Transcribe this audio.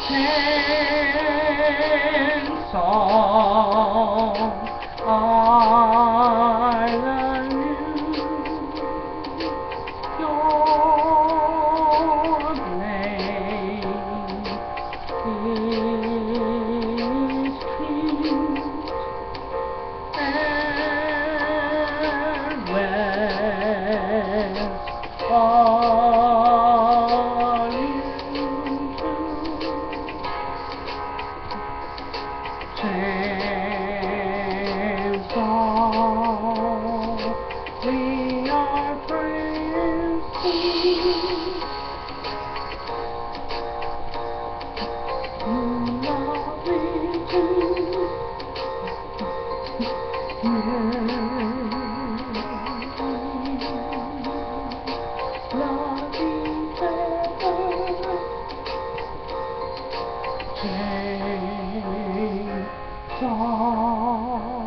song I love you. Your name is cute and west are you too. Chance all we are friends too. You love me too. Love each other. Chance all